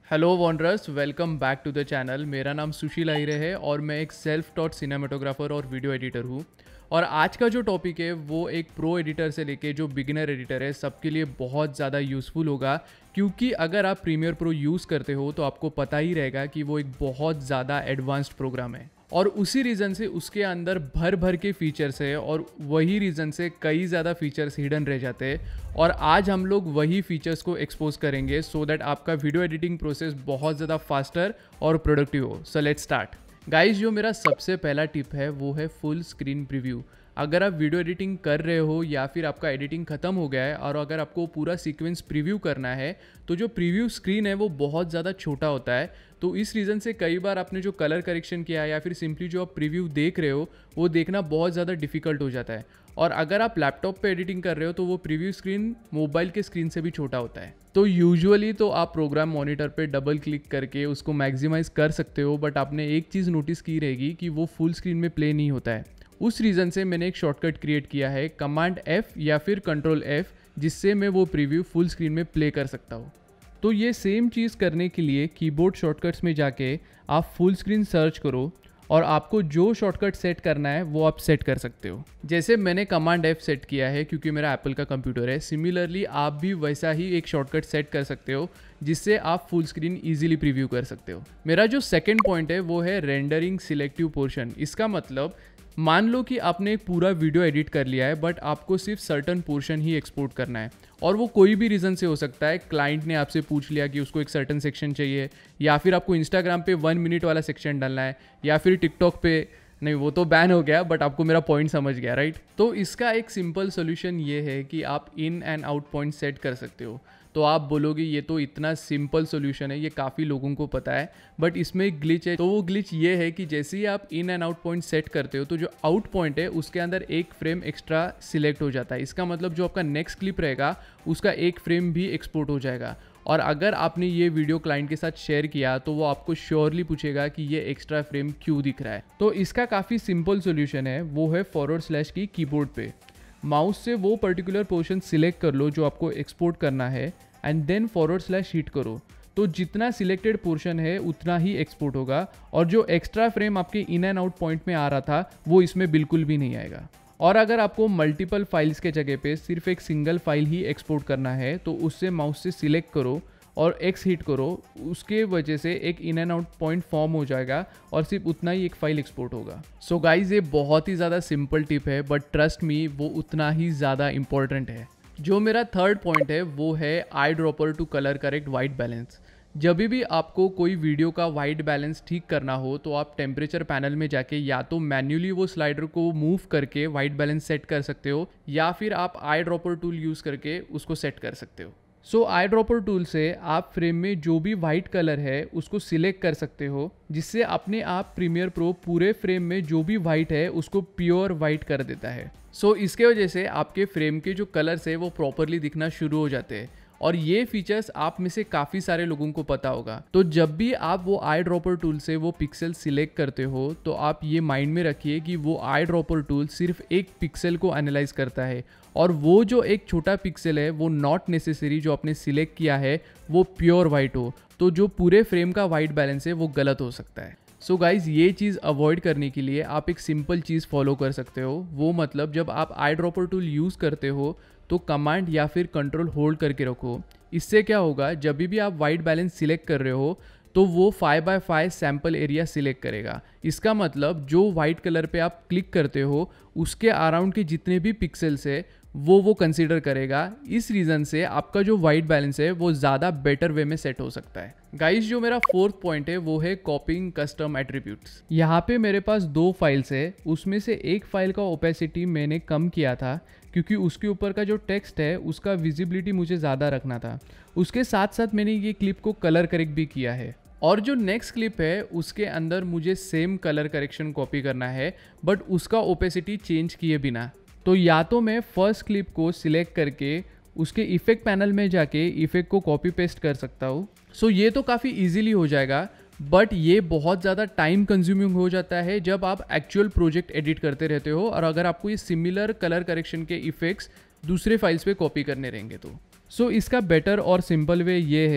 Hello wanderers, welcome back to the channel. मेरा नाम सुशील आहिरे है और मैं एक सेल्फ टॉट सिनेमाटोग्राफर और वीडियो एडिटर हूँ। और आज का जो टॉपिक है वो एक प्रो एडिटर से लेके जो बिगिनर एडिटर है सबके लिए बहुत ज़्यादा यूज़फुल होगा, क्योंकि अगर आप प्रीमियर प्रो यूज़ करते हो तो आपको पता ही रहेगा कि वो एक बहुत ज़्यादा एडवांस्ड प्रोग्राम है और उसी रीज़न से उसके अंदर भर भर के फीचर्स है और वही रीज़न से कई ज़्यादा फीचर्स हिडन रह जाते हैं। और आज हम लोग वही फीचर्स को एक्सपोज करेंगे सो दैट आपका वीडियो एडिटिंग प्रोसेस बहुत ज़्यादा फास्टर और प्रोडक्टिव हो। So let's start guys. जो मेरा सबसे पहला टिप है वो है फुल स्क्रीन प्रीव्यू। अगर आप वीडियो एडिटिंग कर रहे हो या फिर आपका एडिटिंग ख़त्म हो गया है और अगर आपको पूरा सीक्वेंस प्रीव्यू करना है तो जो प्रीव्यू स्क्रीन है वो बहुत ज़्यादा छोटा होता है। तो इस रीज़न से कई बार आपने जो कलर करेक्शन किया है या फिर सिंपली जो आप प्रीव्यू देख रहे हो वो देखना बहुत ज़्यादा डिफिकल्ट हो जाता है। और अगर आप लैपटॉप पे एडिटिंग कर रहे हो तो वो प्रीव्यू स्क्रीन मोबाइल के स्क्रीन से भी छोटा होता है। तो यूजुअली तो आप प्रोग्राम मॉनिटर पे डबल क्लिक करके उसको मैक्सिमाइज कर सकते हो, बट आपने एक चीज़ नोटिस की रहेगी कि वो फुल स्क्रीन में प्ले नहीं होता है। उस रीज़न से मैंने एक शॉर्टकट क्रिएट किया है, कमांड F या फिर कंट्रोल F, जिससे मैं वो प्रीव्यू फुल स्क्रीन में प्ले कर सकता हूँ। तो ये सेम चीज़ करने के लिए कीबोर्ड शॉर्टकट्स में जाके आप फुल स्क्रीन सर्च करो और आपको जो शॉर्टकट सेट करना है वो आप सेट कर सकते हो। जैसे मैंने कमांड F सेट किया है क्योंकि मेरा एप्पल का कंप्यूटर है। सिमिलरली आप भी वैसा ही एक शॉर्टकट सेट कर सकते हो जिससे आप फुल स्क्रीन इजीली प्रीव्यू कर सकते हो। मेरा जो सेकंड पॉइंट है वो है रेंडरिंग सिलेक्टिव पोर्शन। इसका मतलब मान लो कि आपने एक पूरा वीडियो एडिट कर लिया है बट आपको सिर्फ सर्टन पोर्शन ही एक्सपोर्ट करना है और वो कोई भी रीज़न से हो सकता है। क्लाइंट ने आपसे पूछ लिया कि उसको एक सर्टन सेक्शन चाहिए, या फिर आपको इंस्टाग्राम पे 1 मिनट वाला सेक्शन डालना है, या फिर टिकटॉक पे नहीं, वो तो बैन हो गया, बट आपको मेरा पॉइंट समझ गया राइट। तो इसका एक सिंपल सोल्यूशन ये है कि आप in and out point set कर सकते हो। तो आप बोलोगे ये तो इतना सिंपल सोल्यूशन है, ये काफ़ी लोगों को पता है, बट इसमें एक ग्लिच है। तो वो ग्लिच ये है कि जैसे ही आप in and out point set करते हो तो जो आउट पॉइंट है उसके अंदर एक फ्रेम एक्स्ट्रा सिलेक्ट हो जाता है। इसका मतलब जो आपका नेक्स्ट क्लिप रहेगा उसका एक फ्रेम भी एक्सपोर्ट हो जाएगा। और अगर आपने ये वीडियो क्लाइंट के साथ शेयर किया तो वो आपको श्योरली पूछेगा कि ये एक्स्ट्रा फ्रेम क्यों दिख रहा है। तो इसका काफ़ी सिंपल सोल्यूशन है, वो है फॉरवर्ड/ की कीबोर्ड पे माउस से वो पर्टिकुलर पोर्शन सिलेक्ट कर लो जो आपको एक्सपोर्ट करना है एंड देन फॉरवर्ड/ हिट करो। तो जितना सिलेक्टेड पोर्शन है उतना ही एक्सपोर्ट होगा और जो एक्स्ट्रा फ्रेम आपके इन एंड आउट पॉइंट में आ रहा था वो इसमें बिल्कुल भी नहीं आएगा। और अगर आपको मल्टीपल फाइल्स के जगह पे सिर्फ एक सिंगल फाइल ही एक्सपोर्ट करना है तो उससे माउस से सिलेक्ट करो और X हिट करो। उसके वजह से एक in and out point form हो जाएगा और सिर्फ उतना ही एक फाइल एक्सपोर्ट होगा। सो गाइज, ये बहुत ही ज़्यादा सिंपल टिप है बट ट्रस्ट मी वो उतना ही ज़्यादा इंपॉर्टेंट है। जो मेरा थर्ड पॉइंट है वो है eye dropper to colour correct white balance. जब भी आपको कोई वीडियो का वाइट बैलेंस ठीक करना हो तो आप टेम्परेचर पैनल में जाके या तो मैन्युअली वो स्लाइडर को मूव करके वाइट बैलेंस सेट कर सकते हो या फिर आप आई ड्रॉपर टूल यूज़ करके उसको सेट कर सकते हो। सो आई ड्रॉपर टूल से आप फ्रेम में जो भी वाइट कलर है उसको सिलेक्ट कर सकते हो, जिससे अपने आप प्रीमियर प्रो पूरे फ्रेम में जो भी वाइट है उसको प्योर वाइट कर देता है। सो इसके वजह से आपके फ्रेम के जो कलर्स है वो प्रॉपरली दिखना शुरू हो जाते हैं और ये फीचर्स आप में से काफ़ी सारे लोगों को पता होगा। तो जब भी आप वो आई ड्रॉपर टूल से वो पिक्सल सिलेक्ट करते हो तो आप ये माइंड में रखिए कि वो आई ड्रॉपर टूल सिर्फ एक पिक्सल को एनालाइज करता है और वो जो एक छोटा पिक्सल है वो नॉट नेसेसरी जो आपने सिलेक्ट किया है वो प्योर वाइट हो, तो जो पूरे फ्रेम का वाइट बैलेंस है वो गलत हो सकता है। सो गाइज, ये चीज़ अवॉइड करने के लिए आप एक सिंपल चीज़ फॉलो कर सकते हो। वो मतलब जब आप आई ड्रॉपर टूल यूज़ करते हो तो कमांड या फिर कंट्रोल होल्ड करके रखो। इससे क्या होगा, जब भी आप वाइट बैलेंस सिलेक्ट कर रहे हो तो वो 5x5 सैम्पल एरिया सिलेक्ट करेगा। इसका मतलब जो वाइट कलर पे आप क्लिक करते हो उसके अराउंड के जितने भी पिक्सल्स है वो कंसीडर करेगा। इस रीज़न से आपका जो वाइट बैलेंस है वो ज़्यादा बेटर वे में सेट हो सकता है। गाइस, जो मेरा फोर्थ पॉइंट है वो है कॉपिंग कस्टम एट्रीब्यूट्स। यहाँ पे मेरे पास 2 फाइल्स है, उसमें से एक फाइल का ओपेसिटी मैंने कम किया था क्योंकि उसके ऊपर का जो टेक्स्ट है उसका विजिबिलिटी मुझे ज़्यादा रखना था। उसके साथ साथ मैंने ये क्लिप को कलर करेक्ट भी किया है और जो नेक्स्ट क्लिप है उसके अंदर मुझे सेम कलर करेक्शन कॉपी करना है बट उसका ओपेसिटी चेंज किए बिना। तो या तो मैं फर्स्ट क्लिप को सिलेक्ट करके उसके इफेक्ट पैनल में जाके इफेक्ट को कॉपी पेस्ट कर सकता हूँ। सो ये तो काफ़ी इजीली हो जाएगा, बट ये बहुत ज़्यादा टाइम कंज्यूमिंग हो जाता है जब आप एक्चुअल प्रोजेक्ट एडिट करते रहते हो और अगर आपको ये सिमिलर कलर करेक्शन के इफेक्ट्स दूसरे फाइल्स पे कॉपी करने रहेंगे तो। सो इसका बेटर और सिंपल वे ये है,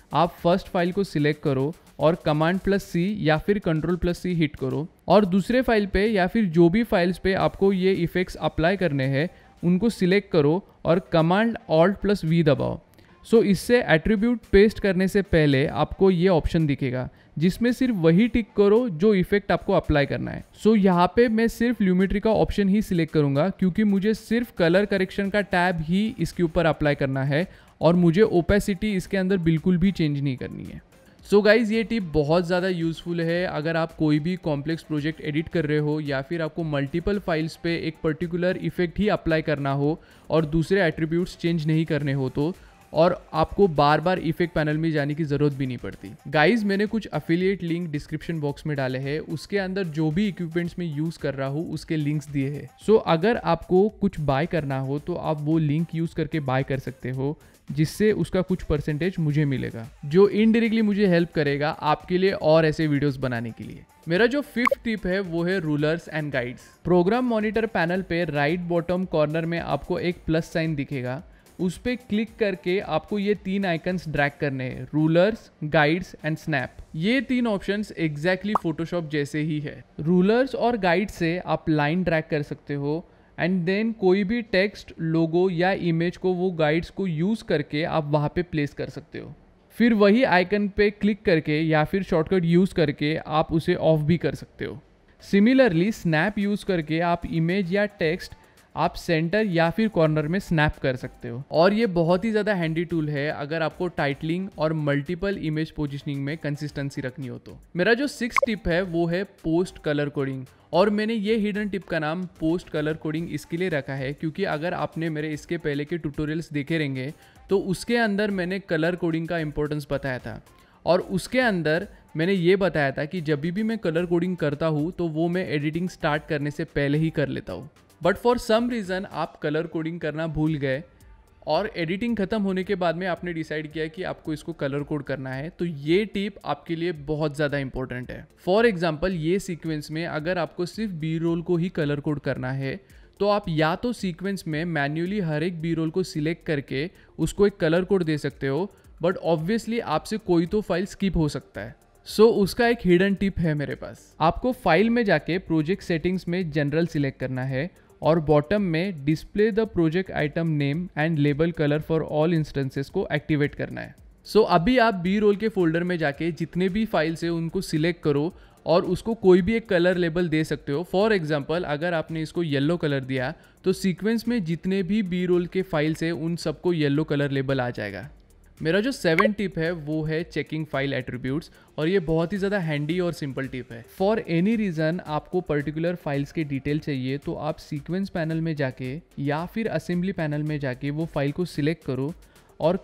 आप फर्स्ट फाइल को सिलेक्ट करो और Ctrl+C या फिर Ctrl+C हिट करो और दूसरे फाइल पे या फिर जो भी फाइल्स पे आपको ये इफेक्ट्स अप्लाई करने हैं उनको सिलेक्ट करो और Ctrl+Alt+V दबाओ। सो इससे एट्रीब्यूट पेस्ट करने से पहले आपको ये ऑप्शन दिखेगा जिसमें सिर्फ वही टिक करो जो इफेक्ट आपको अप्लाई करना है। सो यहाँ पे मैं सिर्फ ल्यूमेट्री का ऑप्शन ही सिलेक्ट करूँगा क्योंकि मुझे सिर्फ कलर करेक्शन का टैब ही इसके ऊपर अप्लाई करना है और मुझे ओपेसिटी इसके अंदर बिल्कुल भी चेंज नहीं करनी है। सो गाइज़ ये टिप बहुत ज़्यादा यूज़फुल है अगर आप कोई भी कॉम्प्लेक्स प्रोजेक्ट एडिट कर रहे हो या फिर आपको मल्टीपल फाइल्स पे एक पर्टिकुलर इफेक्ट ही अप्लाई करना हो और दूसरे एट्रीब्यूट्स चेंज नहीं करने हो तो, और आपको बार बार इफेक्ट पैनल में जाने की ज़रूरत भी नहीं पड़ती। गाइज मैंने कुछ अफिलिएट लिंक डिस्क्रिप्शन बॉक्स में डाले हैं, उसके अंदर जो भी इक्विपमेंट्स में यूज़ कर रहा हूँ उसके लिंक्स दिए हैं। सो अगर आपको कुछ बाय करना हो तो आप वो लिंक यूज़ करके बाय कर सकते हो जिससे उसका कुछ परसेंटेज मुझे मिलेगा जो इनडायरेक्टली मुझे हेल्प करेगा आपके लिए और ऐसे वीडियोस बनाने के लिए। मेरा जो 5th टिप है वो है rulers and guides. Program monitor panel पे राइट बॉटम कॉर्नर में आपको एक प्लस साइन दिखेगा, उस पर क्लिक करके आपको ये 3 आइकन्स ड्रैग करने हैं, रूलर्स, गाइड्स एंड स्नैप। ये 3 ऑप्शंस एग्जैक्टली फोटोशॉप जैसे ही है। रूलर्स और गाइड से आप लाइन ड्रैग कर सकते हो एंड देन कोई भी टेक्स्ट, लोगो या इमेज को वो गाइड्स को यूज़ करके आप वहाँ पे प्लेस कर सकते हो। फिर वही आइकन पे क्लिक करके या फिर शॉर्टकट यूज़ करके आप उसे ऑफ भी कर सकते हो। सिमिलरली स्नैप यूज़ करके आप इमेज या टेक्स्ट आप सेंटर या फिर कॉर्नर में स्नैप कर सकते हो और ये बहुत ही ज़्यादा हैंडी टूल है अगर आपको टाइटलिंग और मल्टीपल इमेज पोजीशनिंग में कंसिस्टेंसी रखनी हो तो। मेरा जो 6th टिप है वो है पोस्ट कलर कोडिंग और मैंने ये हिडन टिप का नाम पोस्ट कलर कोडिंग इसके लिए रखा है क्योंकि अगर आपने मेरे इसके पहले के ट्यूटोरियल्स देखे रहेंगे तो उसके अंदर मैंने कलर कोडिंग का इंपॉर्टेंस बताया था और उसके अंदर मैंने ये बताया था कि जब भी मैं कलर कोडिंग करता हूँ तो वो मैं एडिटिंग स्टार्ट करने से पहले ही कर लेता हूँ। बट फॉर सम रीज़न आप कलर कोडिंग करना भूल गए और एडिटिंग ख़त्म होने के बाद में आपने डिसाइड किया कि आपको इसको कलर कोड करना है, तो ये टिप आपके लिए बहुत ज़्यादा इंपॉर्टेंट है। फॉर एग्जांपल ये सीक्वेंस में अगर आपको सिर्फ बी रोल को ही कलर कोड करना है तो आप या तो सीक्वेंस में मैन्युअली हर एक बी रोल को सिलेक्ट करके उसको एक कलर कोड दे सकते हो, बट ऑब्वियसली आपसे कोई तो फाइल स्किप हो सकता है। सो उसका एक हिडन टिप है मेरे पास। आपको फाइल में जाके प्रोजेक्ट सेटिंग्स में जनरल सिलेक्ट करना है और बॉटम में display the project item name and label colour for all instances को एक्टिवेट करना है। सो अभी आप बी रोल के फोल्डर में जाके जितने भी फाइल्स है उनको सिलेक्ट करो और उसको कोई भी एक कलर लेबल दे सकते हो। फॉर एग्जांपल अगर आपने इसको येलो कलर दिया तो सीक्वेंस में जितने भी बी रोल के फाइल्स है उन सबको येलो कलर लेबल आ जाएगा। मेरा जो 7th टिप है वो है चेकिंग फाइल एट्रीब्यूट्स और ये बहुत ही ज़्यादा हैंडी और सिंपल टिप है। फॉर एनी रीज़न आपको पर्टिकुलर फाइल्स के डिटेल चाहिए तो आप सीक्वेंस पैनल में जाके या फिर असेंबली पैनल में जाके वो फाइल को सिलेक्ट करो और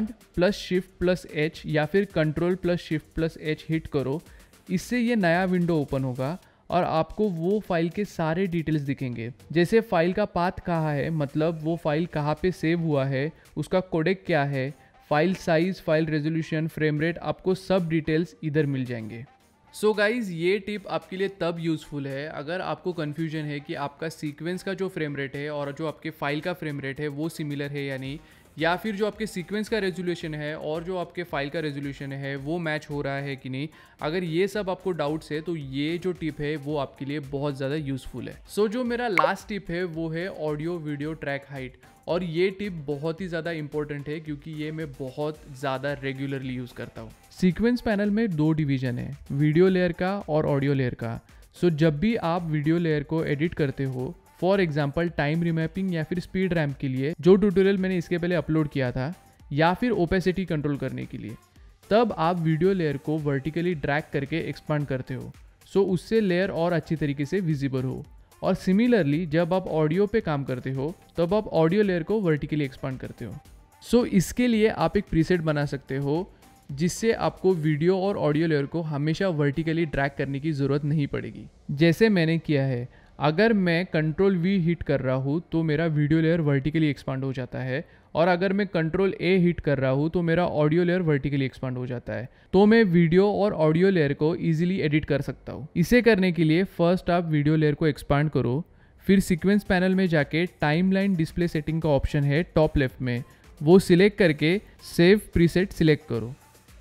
Ctrl+Shift+H या फिर Ctrl+Shift+H हिट करो। इससे ये नया विंडो ओपन होगा और आपको वो फाइल के सारे डिटेल्स दिखेंगे, जैसे फाइल का पाथ कहाँ है, मतलब वो फाइल कहाँ पे सेव हुआ है, उसका कोडेक क्या है, file size, file resolution, frame rate, आपको सब डिटेल्स इधर मिल जाएंगे। सो गाइज ये टिप आपके लिए तब यूज़फुल है अगर आपको कन्फ्यूजन है कि आपका सीक्वेंस का जो फ्रेम रेट है और जो आपके फाइल का फ्रेम रेट है वो सिमिलर है या नहीं, या फिर जो आपके सीक्वेंस का रेजोल्यूशन है और जो आपके फाइल का रेजोल्यूशन है वो मैच हो रहा है कि नहीं। अगर ये सब आपको डाउट्स है तो ये जो टिप है वो आपके लिए बहुत ज़्यादा यूज़फुल है। सो जो मेरा लास्ट टिप है वो है ऑडियो वीडियो ट्रैक हाइट और ये टिप बहुत ही ज़्यादा इंपॉर्टेंट है क्योंकि ये मैं बहुत ज़्यादा रेगुलरली यूज़ करता हूँ। सीक्वेंस पैनल में 2 डिवीज़न है, वीडियो लेयर का और ऑडियो लेयर का। सो जब भी आप वीडियो लेयर को एडिट करते हो, फॉर एग्जाम्पल टाइम रिमैपिंग या फिर स्पीड रैम्प के लिए, जो ट्यूटोरियल मैंने इसके पहले अपलोड किया था, या फिर ओपेसिटी कंट्रोल करने के लिए, तब आप वीडियो लेयर को वर्टिकली ड्रैग करके एक्सपांड करते हो सो उससे लेयर और अच्छी तरीके से विजिबल हो। और सिमिलरली जब आप ऑडियो पे काम करते हो तब आप ऑडियो लेयर को वर्टिकली एक्सपांड करते हो। सो इसके लिए आप एक प्रीसेट बना सकते हो जिससे आपको वीडियो और ऑडियो लेयर को हमेशा वर्टिकली ड्रैग करने की ज़रूरत नहीं पड़ेगी, जैसे मैंने किया है। अगर मैं Ctrl+V हिट कर रहा हूँ तो मेरा वीडियो लेयर वर्टिकली एक्सपांड हो जाता है और अगर मैं Ctrl+A हिट कर रहा हूँ तो मेरा ऑडियो लेयर वर्टिकली एक्सपांड हो जाता है। तो मैं वीडियो और ऑडियो लेयर को ईजिली एडिट कर सकता हूँ। इसे करने के लिए फर्स्ट आप वीडियो लेयर को एक्सपांड करो, फिर सीक्वेंस पैनल में जाके टाइमलाइन डिस्प्ले सेटिंग का ऑप्शन है टॉप लेफ्ट में, वो सिलेक्ट करके सेव प्रीसेट सिलेक्ट करो।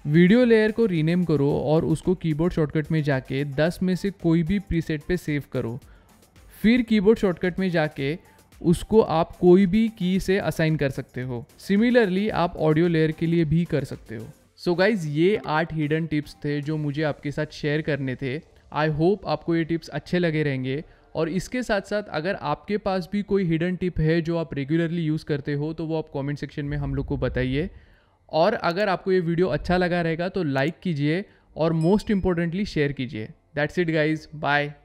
वीडियो लेयर को रीनेम करो और उसको कीबोर्ड शॉर्टकट में जाके 10 में से कोई भी प्रीसेट पे सेव करो। फिर कीबोर्ड शॉर्टकट में जाके उसको आप कोई भी की से असाइन कर सकते हो। सिमिलरली आप ऑडियो लेयर के लिए भी कर सकते हो। सो गाइज, ये 8 हिडन टिप्स थे जो मुझे आपके साथ शेयर करने थे। आई होप आपको ये टिप्स अच्छे लगे रहेंगे। और इसके साथ साथ अगर आपके पास भी कोई हिडन टिप है जो आप रेगुलरली यूज़ करते हो तो वो आप कमेंट सेक्शन में हम लोग को बताइए। और अगर आपको ये वीडियो अच्छा लगा रहेगा तो लाइक कीजिए और मोस्ट इंपॉर्टेंटली शेयर कीजिए। That's it guys, bye.